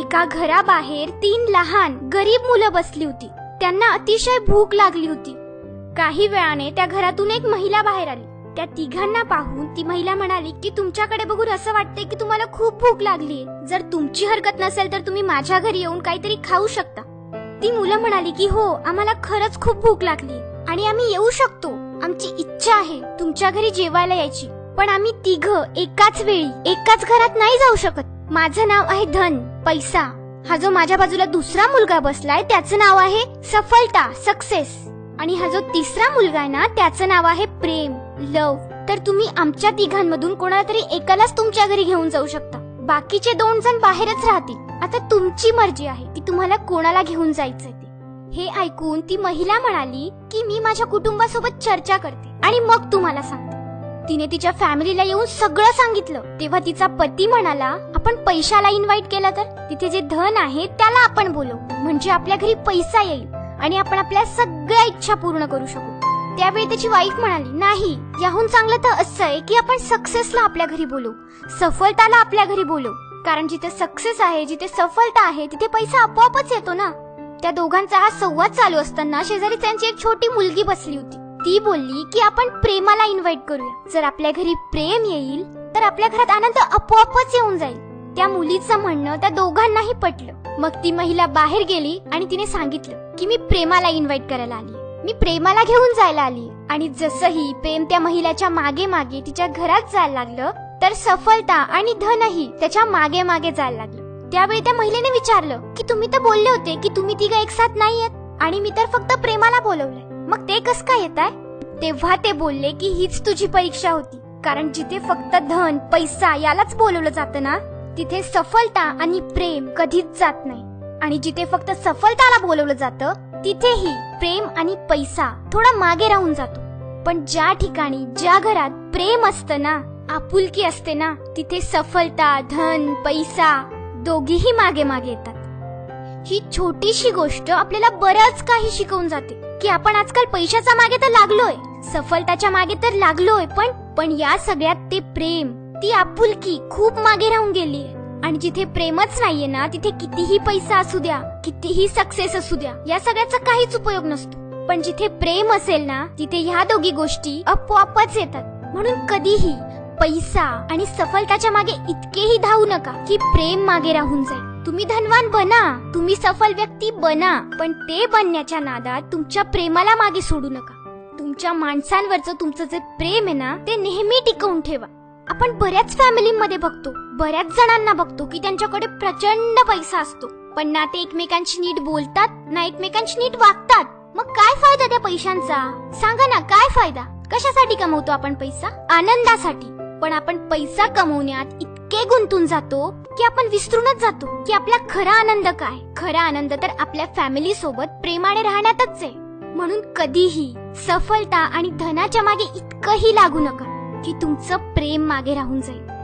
एका घराबाहेर 3 लहान गरीब मुलं बसली होती. त्यांना अतिशय भूक लागली होती. काही वेळाने त्या घरातून एक महिला बाहेर आली. त्या तिघांना पाहून ती महिला म्हणाली की तुमच्याकडे बघून असं वाटतंय की तुम्हाला खूप भूक लागलीये. जर तुमची हरकत नसेल तर तुम्ही माझ्या घरी येऊन काहीतरी खाऊ शकता. ती मुलं म्हणाली की हो, आम्हाला खरंच खूप भूक लागलीये आणि आम्ही येऊ शकतो. आमची इच्छा आहे तुमच्या घरी जेवायला यायची, पण आम्ही तिघं एकाच वेळी एकाच घरात नाही जाऊ शकत. माझं नाव आहे धन, पैसा. हा जो माझ्या बाजूला दुसरा मुलगा बसलाय त्याचं नाव आहे सफलता, सक्सेस. आणि हा जो तिसरा मुलगा आहे ना त्याचं नाव आहे प्रेम, लव. तर तुम्ही आमच्या तिघांमधून कोणाला तरी एकालाच तुमच्या घरी घेऊन जाऊ शकता. बाकीचे 2 जण बाहेरच राहतील. आता तुमची मर्जी आहे की तुम्हाला कोणाला घेऊन जायचंय ते. हे ऐकून ती महिला म्हणाली की मी माझ्या कुटुंबासोबत चर्चा करते आणि मग तुम्हाला सांगते. तिने तिच्या फॅमिलीला येऊन सगळं सांगितलं. तेव्हा तिचा पती म्हणाला आपण पैशाला इन्व्हाइट केलं तर तिथे जे धन आहे त्याला आपण बोलवू, म्हणजे आपल्या घरी पैसा येईल आणि आपण आपल्या सगळ्या इच्छा पूर्ण करू शकू. त्यावेळी त्याची वाईफ म्हणाली नाही, याहून चांगलं तर असं आहे की आपण सक्सेसला आपल्या घरी बोलवू, सफलताला आपल्या घरी बोलवू. कारण जिथे सक्सेस आहे, जिथे सफलता आहे तिथे पैसा आपोआपच येतो ना. त्या दोघांचा हा संवाद चालू असताना शेजारी त्यांची एक छोटी मुलगी बसली होती. ती बोलली की आपण प्रेमाला इन्व्हाइट करूया. जर आपल्या घरी प्रेम येईल तर आपल्या घरात आनंद आपोआपच येऊन जाईल. त्या मुलीचं म्हणणं त्या दोघांनाही पटलं. मग ती महिला बाहेर गेली आणि तिने सांगितलं की मी प्रेमाला इन्व्हाइट करायला आली, मी प्रेमाला घेऊन जायला आली. आणि जसंही प्रेम त्या महिलाच्या मागे मागे तिच्या घरात जायला लागलं तर सफलता आणि धनही त्याच्या मागे मागे जायला लागलं. त्यावेळी त्या महिलेने विचारलं की तुम्ही तर बोलले होते की तुम्ही तिघं एकसाथ नाही येत आणि मी तर फक्त प्रेमाला बोलवलंय, मग ते कसं काय येत आहे? तेव्हा ते बोलले की हीच तुझी परीक्षा होती. कारण जिथे फक्त धन, पैसा यालाच बोलवलं जातं ना तिथे सफलता आणि प्रेम कधीच जात नाही. आणि जिथे फक्त सफलताला बोलवलं जातं तिथेही प्रेम आणि पैसा थोडा मागे राहून जातो. पण ज्या ठिकाणी, ज्या घरात प्रेम असतं ना, आपुलकी असते ना, तिथे सफलता, धन, पैसा दोघीही मागे मागे येतात. ही छोटीशी गोष्ट आपल्याला बरंच काही शिकवून जाते की आपण आजकाल पैशाच्या मागे तर लागलोय, सफलताच्या मागे तर लागलोय, पण या सगळ्यात ते प्रेम, ती आपुलकी खूप मागे राहून गेलीये. आणि जिथे प्रेमच नाहीये ना तिथे कितीही पैसा असू द्या, कितीही सक्सेस असू द्या, या सगळ्याचा काहीच उपयोग नसतो. पण जिथे प्रेम असेल ना तिथे ह्या दोघी गोष्टी आपोआपच येतात. म्हणून कधीही पैसा आणि सफलताच्या मागे इतकेही धावू नका की प्रेम मागे राहून जाईल. तुम्ही धनवान बना, तुम्ही सफल व्यक्ती बना, पण ते बनण्याच्या नादात तुमच्या प्रेमाला मागे सोडू नका. तुमच्या माणसांवरचं तुमचं जे प्रेम आहे ना ते नेहमी टिकवून ठेवा. आपण बऱ्याच फॅमिलीमध्ये बघतो, बऱ्याच जणांना बघतो की त्यांच्याकडे प्रचंड पैसा असतो, पण ना ते एकमेकांशी नीट बोलतात ना एकमेकांशी नीट वागतात. मग काय फायदा त्या पैशांचा? सांगा ना, काय फायदा? कशासाठी कमवतो आपण पैसा? आनंदासाठी. पण आपण पैसा कमवण्यात इतके गुंतून जातो की आपण विसरूनच जातो की आपला खरा आनंद काय. खरा आनंद तर आपल्या फॅमिली सोबत प्रेमाने राहण्यातच आहे. म्हणून कधीही सफलता आणि धनाच्या मागे इतकंही लागू नका की तुमचं प्रेम मागे राहून जाईल.